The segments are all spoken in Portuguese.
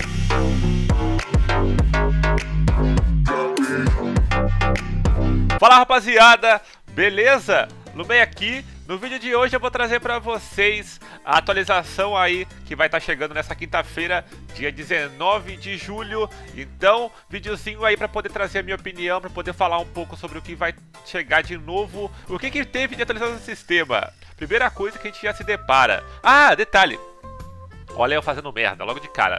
Fala rapaziada, beleza? Lumei aqui. No vídeo de hoje eu vou trazer pra vocês a atualização aí que vai estar chegando nessa quinta-feira, dia 19 de julho. Então, videozinho aí pra poder trazer a minha opinião, pra poder falar um pouco sobre o que vai chegar de novo. O que teve de atualização do sistema? Primeira coisa que a gente já se depara. Ah, detalhe. Olha eu fazendo merda, logo de cara.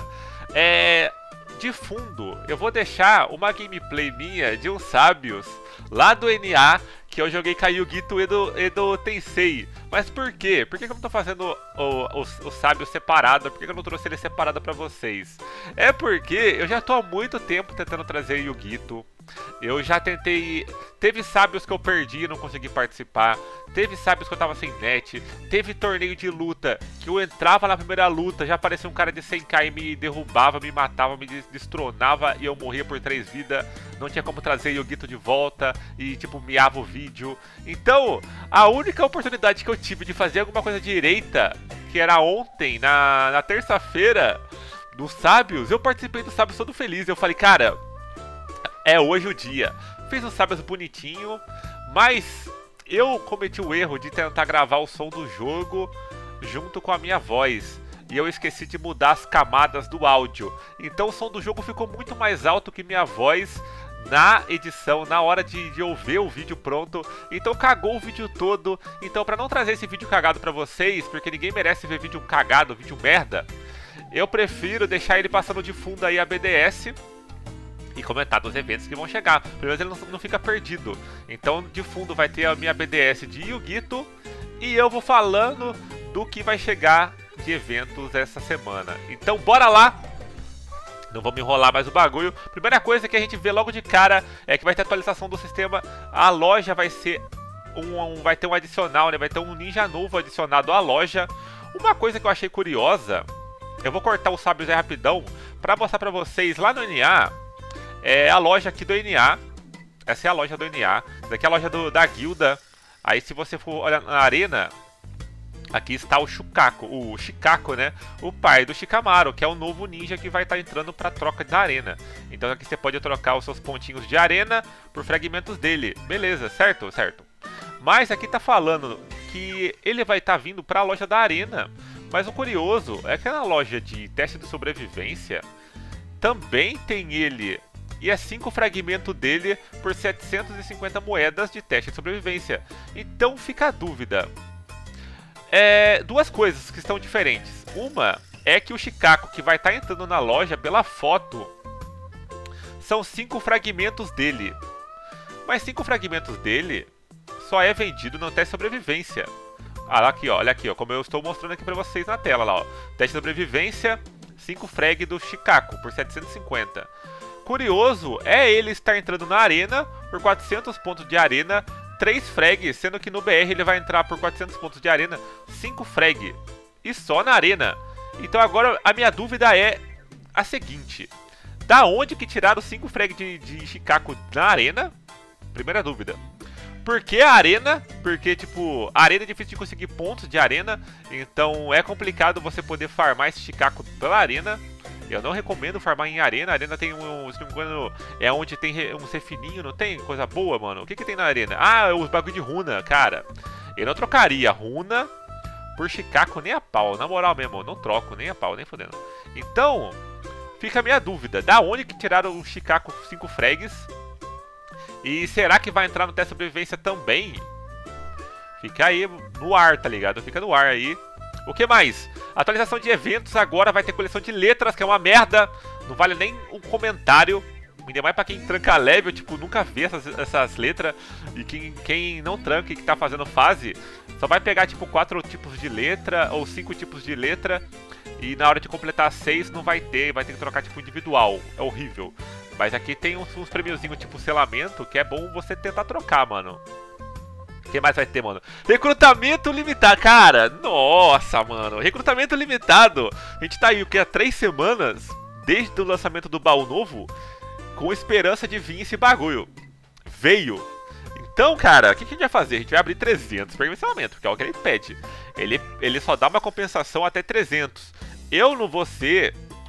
De fundo, eu vou deixar uma gameplay minha de uns sábios lá do NA, que eu joguei com a Yu-Gi-To! e do Tensei. Mas por quê? Por que eu não tô fazendo o sábio separado? Por que eu não trouxe ele separado pra vocês? É porque eu já tô há muito tempo tentando trazer Yu-Gi-To! Eu já tentei... Teve sábios que eu perdi e não consegui participar. Teve sábios que eu tava sem net. Teve torneio de luta que eu entrava na primeira luta, já aparecia um cara de 100k e me derrubava, me matava, me destronava e eu morria por 3 vidas. Não tinha como trazer Yu-Gi-To! De volta e tipo, miava o vídeo. Então, a única oportunidade que eu tive de fazer alguma coisa direita, que era ontem, na terça-feira, dos sábios, eu participei dos sábios todo feliz. Eu falei, cara... É hoje o dia. Fiz os sábios bonitinho, mas eu cometi o erro de tentar gravar o som do jogo junto com a minha voz. E eu esqueci de mudar as camadas do áudio. Então o som do jogo ficou muito mais alto que minha voz na edição, na hora de eu ver o vídeo pronto. Então cagou o vídeo todo. Então pra não trazer esse vídeo cagado pra vocês, porque ninguém merece ver vídeo cagado, vídeo merda, eu prefiro deixar ele passando de fundo aí a BDS e comentar dos eventos que vão chegar. Pelo menos ele não fica perdido. Então de fundo vai ter a minha BDS de Yu-Gi-To! E eu vou falando do que vai chegar de eventos essa semana. Então bora lá! Não vamos enrolar mais o bagulho. Primeira coisa que a gente vê logo de cara é que vai ter atualização do sistema. A loja vai ser vai ter um adicional, né? Vai ter um ninja novo adicionado à loja. Uma coisa que eu achei curiosa, eu vou cortar os sábios aí rapidão pra mostrar pra vocês lá no NA. É a loja aqui do NA. Essa é a loja do NA. Essa aqui é a loja da guilda. Aí se você for olhar na arena, aqui está o Shikako, né? O pai do Shikamaru, que é o novo ninja que vai estar entrando para troca da arena. Então aqui você pode trocar os seus pontinhos de arena por fragmentos dele. Beleza, certo? Certo. Mas aqui tá falando que ele vai estar vindo para a loja da arena. Mas o curioso é que na loja de teste de sobrevivência também tem ele... E é 5 fragmentos dele por 750 moedas de teste de sobrevivência. Então fica a dúvida. Duas coisas que estão diferentes. Uma é que o Shikako, que vai estar entrando na loja pela foto, são 5 fragmentos dele. Mas 5 fragmentos dele só é vendido no teste de sobrevivência. Ah, aqui, ó, olha aqui, ó, como eu estou mostrando aqui pra vocês na tela. Lá, ó. Teste de sobrevivência, 5 frag do Shikako por 750. Curioso é ele estar entrando na arena por 400 pontos de arena, 3 frag, sendo que no BR ele vai entrar por 400 pontos de arena, 5 frag, e só na arena. Então agora a minha dúvida é a seguinte: da onde que tiraram 5 frag de Shikako na arena? Primeira dúvida. Por que a arena? Porque, tipo, a arena é difícil de conseguir pontos de arena, então é complicado você poder farmar esse Shikako pela arena. Eu não recomendo farmar em arena. A arena tem se não me engano, é onde tem um ser fininho, não tem? Coisa boa, mano. O que tem na arena? Ah, os bagulho de runa, cara. Eu não trocaria runa por Shikako nem a pau. Na moral mesmo, eu não troco nem a pau, nem fodendo. Então, fica a minha dúvida. Da onde que tiraram o Shikako 5 frags? E será que vai entrar no teste de sobrevivência também? Fica aí no ar, tá ligado? Fica no ar aí. O que mais? Atualização de eventos agora, vai ter coleção de letras, que é uma merda. Não vale nem um comentário. Ainda mais pra quem tranca level, tipo, nunca vê essas letras. E quem não tranca e que tá fazendo fase, só vai pegar tipo 4 tipos de letra ou 5 tipos de letra. E na hora de completar 6 não vai ter que trocar tipo individual. É horrível. Mas aqui tem uns prêmiozinhos tipo selamento, que é bom você tentar trocar, mano. O que mais vai ter, mano? Recrutamento limitado, cara. Nossa, mano. Recrutamento limitado. A gente tá aí, o que? Há 3 semanas desde o lançamento do baú novo, com esperança de vir esse bagulho. Veio. Então, cara, o que a gente vai fazer? A gente vai abrir 300 para mensalmente, que é o que ele pede. Ele só dá uma compensação até 300. Eu não vou ser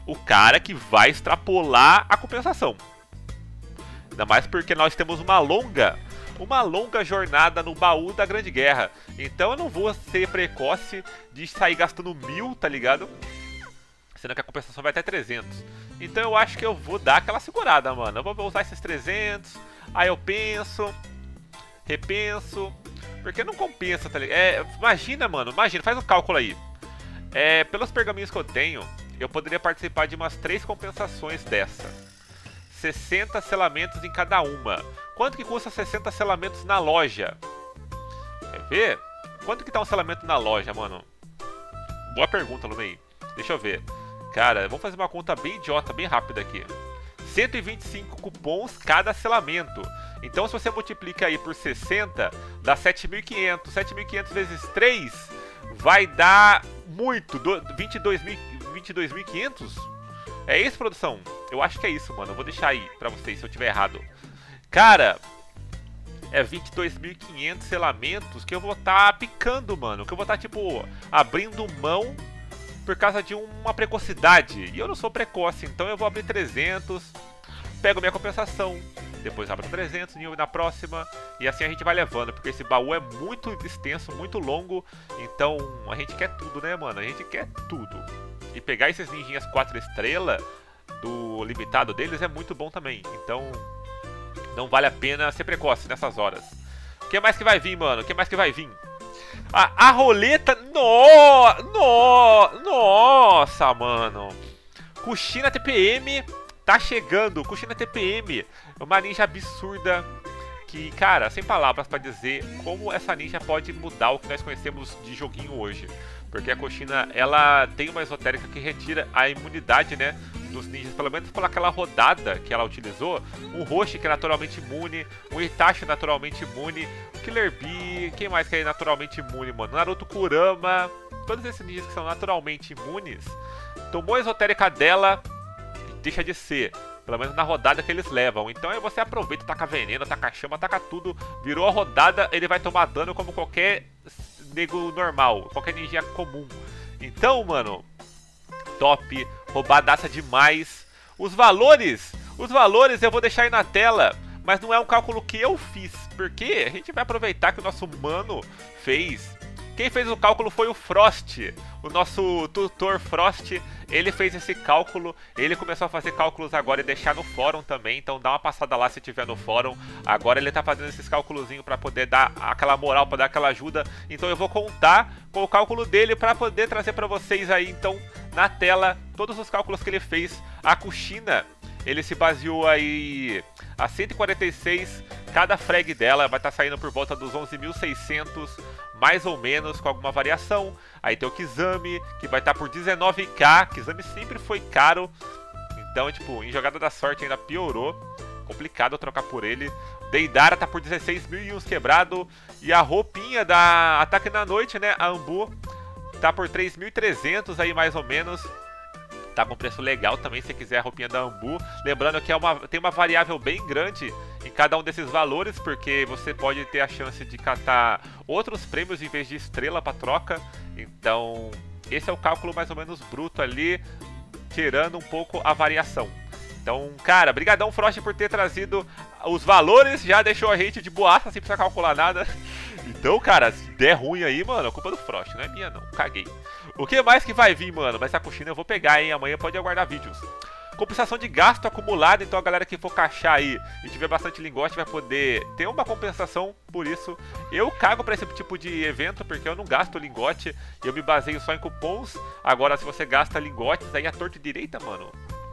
o cara que vai extrapolar a compensação. Ainda mais porque nós temos uma longa jornada no baú da Grande Guerra. Então eu não vou ser precoce de sair gastando 1000, tá ligado? Sendo que a compensação vai até 300. Então eu acho que eu vou dar aquela segurada, mano. Eu vou usar esses 300, aí eu penso, repenso, porque não compensa, tá ligado? Imagina, mano, imagina, faz um cálculo aí. Pelos pergaminhos que eu tenho, eu poderia participar de umas 3 compensações dessa. 60 selamentos em cada uma. Quanto que custa 60 selamentos na loja? Quer ver? Quanto que tá um selamento na loja, mano? Boa pergunta, Lumei. Deixa eu ver. Cara, vamos fazer uma conta bem idiota, bem rápida aqui. 125 cupons cada selamento. Então se você multiplica aí por 60, dá 7.500. 7.500 vezes 3 vai dar muito. 22.500? É isso, produção? Eu acho que é isso, mano. Eu vou deixar aí pra vocês se eu tiver errado. Cara, é 22.500 selamentos que eu vou estar picando, mano. Que eu vou estar, tipo, abrindo mão por causa de uma precocidade. E eu não sou precoce, então eu vou abrir 300, pego minha compensação, depois abro 300 na próxima, e assim a gente vai levando, porque esse baú é muito extenso, muito longo, então a gente quer tudo, né, mano? A gente quer tudo. E pegar esses ninjinhas 4 estrelas do limitado deles é muito bom também, então não vale a pena ser precoce nessas horas. O que mais que vai vir, mano? O que mais que vai vir? A roleta... Nossa, mano. Kushina TPM tá chegando. Kushina TPM. Uma ninja absurda. Que, cara, sem palavras pra dizer como essa ninja pode mudar o que nós conhecemos de joguinho hoje. Porque a Kushina, ela tem uma esotérica que retira a imunidade, né, dos ninjas, pelo menos por aquela rodada que ela utilizou. Um Roshi que é naturalmente imune, um Itachi naturalmente imune, o Killer Bee, quem mais que é naturalmente imune, mano? Naruto Kurama, todos esses ninjas que são naturalmente imunes, tomou a esotérica dela e deixa de ser. Pelo menos na rodada que eles levam. Então aí você aproveita, taca veneno, taca chama, taca tudo. Virou a rodada, ele vai tomar dano como qualquer nego normal, qualquer ninja comum. Então, mano, top, roubadaça demais. Os valores eu vou deixar aí na tela, mas não é um cálculo que eu fiz, porque a gente vai aproveitar que o nosso mano fez. Quem fez o cálculo foi o Frost, o nosso tutor Frost. Ele fez esse cálculo, ele começou a fazer cálculos agora e deixar no fórum também, então dá uma passada lá se tiver no fórum. Agora ele tá fazendo esses cálculozinhos pra poder dar aquela moral, pra dar aquela ajuda. Então eu vou contar com o cálculo dele pra poder trazer pra vocês aí, então, na tela, todos os cálculos que ele fez. A Kushina, ele se baseou aí a 146, cada frag dela vai estar saindo por volta dos 11.600, mais ou menos, com alguma variação. Aí tem o Kizami, que vai estar por 19k. Kizami sempre foi caro, então, tipo, em jogada da sorte ainda piorou. Complicado trocar por ele. Deidara tá por 16.000 e uns quebrado. E a roupinha da Ataque na Noite, né, a Ambu, tá por 3.300 aí, mais ou menos. Tá com preço legal também, se quiser a roupinha da Ambu. Lembrando que tem uma variável bem grande em cada um desses valores, porque você pode ter a chance de catar outros prêmios em vez de estrela para troca. Então, esse é o cálculo mais ou menos bruto ali, tirando um pouco a variação. Então, cara, brigadão Frost por ter trazido os valores, já deixou a gente de boaça sem precisar calcular nada. Então, cara, se der ruim aí, mano, a culpa é do Frost, não é minha não, caguei. O que mais que vai vir, mano? Mas essa Kushina eu vou pegar, hein, amanhã pode aguardar vídeos. Compensação de gasto acumulado, então a galera que for caixar aí e tiver bastante lingote vai poder ter uma compensação por isso. Eu cago pra esse tipo de evento porque eu não gasto lingote, eu me baseio só em cupons. Agora se você gasta lingotes, aí a torta direita, mano,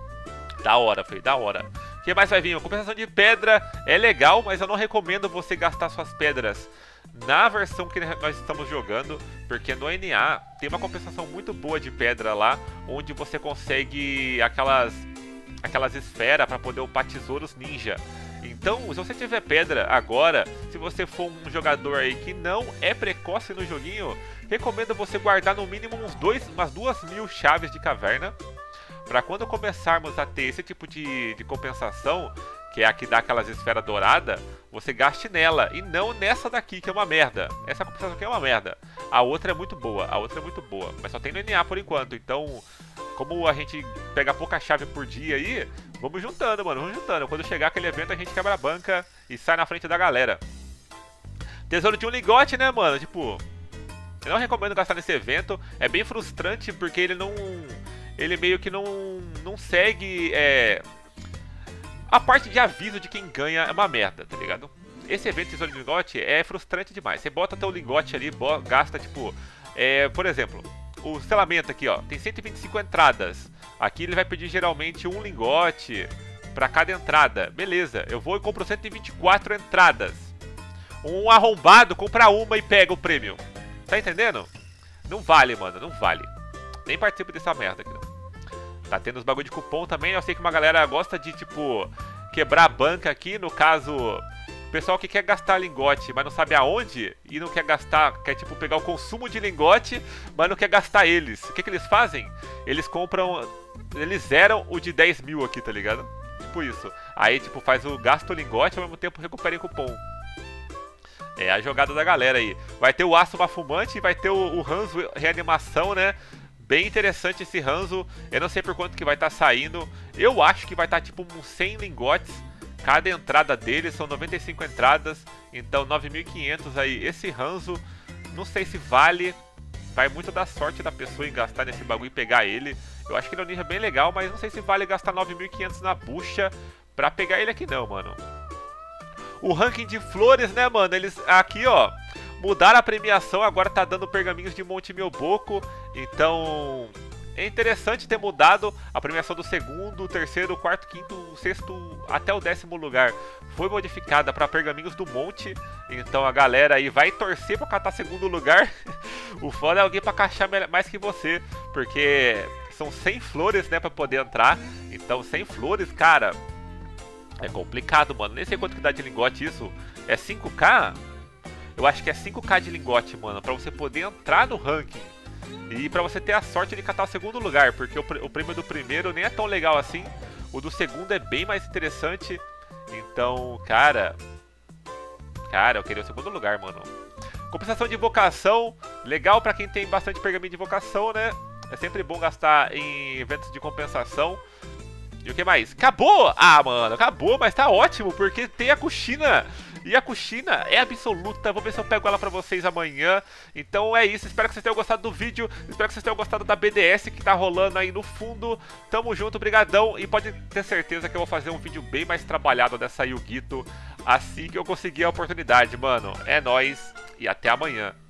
da hora, filho, da hora. O que mais vai vir? A compensação de pedra é legal, mas eu não recomendo você gastar suas pedras na versão que nós estamos jogando, porque no NA tem uma compensação muito boa de pedra lá, onde você consegue aquelas esferas para poder upar tesouros ninja. Então, se você tiver pedra agora, se você for um jogador aí que não é precoce no joguinho, recomendo você guardar no mínimo umas 2.000 chaves de caverna, para quando começarmos a ter esse tipo de compensação, que é a que dá aquelas esferas douradas, você gaste nela e não nessa daqui, que é uma merda. Essa compensação aqui é uma merda. A outra é muito boa, mas só tem no NA por enquanto. Então, como a gente pega pouca chave por dia aí, vamos juntando, mano, vamos juntando. Quando chegar aquele evento, a gente quebra a banca e sai na frente da galera. Tesouro de um lingote, né, mano? Tipo, eu não recomendo gastar nesse evento. É bem frustrante porque ele não... Ele meio que não segue... A parte de aviso de quem ganha é uma merda, tá ligado? Esse evento de tesouro de lingote é frustrante demais. Você bota teu lingote ali, gasta, tipo... por exemplo, o selamento aqui, ó, tem 125 entradas. Aqui ele vai pedir geralmente um lingote pra cada entrada. Beleza, eu vou e compro 124 entradas. Um arrombado compra uma e pega o prêmio. Tá entendendo? Não vale, mano, não vale. Nem participo dessa merda aqui, não. Tá tendo os bagulho de cupom também. Eu sei que uma galera gosta de, tipo, quebrar a banca aqui. No caso, o pessoal que quer gastar lingote, mas não sabe aonde. E não quer gastar, quer, tipo, pegar o consumo de lingote, mas não quer gastar eles. O que eles fazem? Eles compram... Eles zeram o de 10 mil aqui, tá ligado? Tipo isso. Aí, tipo, faz o gasto lingote e ao mesmo tempo recupera em cupom. É a jogada da galera aí. Vai ter o aço bafumante e vai ter o Hanzo reanimação, né? Bem interessante esse Hanzo. Eu não sei por quanto que vai estar saindo. Eu acho que vai estar tipo uns 100 lingotes. Cada entrada dele são 95 entradas. Então 9.500 aí. Esse Hanzo, não sei se vale. Vai muito da sorte da pessoa em gastar nesse bagulho e pegar ele. Eu acho que ele é um ninja bem legal, mas não sei se vale gastar 9.500 na bucha pra pegar ele aqui não, mano. O ranking de flores, né, mano? Eles aqui, ó, mudaram a premiação, agora tá dando pergaminhos de Monte Mioboco. Então, é interessante ter mudado a premiação do segundo, terceiro, quarto, quinto, sexto, até o 10º lugar. Foi modificada para pergaminhos do monte. Então a galera aí vai torcer pra catar segundo lugar. O foda é alguém pra caixar mais que você, porque são 100 flores, né, pra poder entrar. Então 100 flores, cara... É complicado, mano. Nem sei quanto que dá de lingote isso. É 5k? Eu acho que é 5k de lingote, mano. Pra você poder entrar no ranking. E pra você ter a sorte de catar o segundo lugar. Porque o prêmio do primeiro nem é tão legal assim. O do segundo é bem mais interessante. Então, cara... Cara, eu queria o segundo lugar, mano. Compensação de invocação. Legal pra quem tem bastante pergaminho de invocação, né? É sempre bom gastar em eventos de compensação. E o que mais? Acabou! Ah, mano, acabou, mas tá ótimo, porque tem a Kushina. E a Kushina é absoluta. Vou ver se eu pego ela pra vocês amanhã. Então é isso, espero que vocês tenham gostado do vídeo. Espero que vocês tenham gostado da BDS que tá rolando aí no fundo. Tamo junto, brigadão. E pode ter certeza que eu vou fazer um vídeo bem mais trabalhado dessa Yugito assim que eu conseguir a oportunidade, mano. É nóis e até amanhã.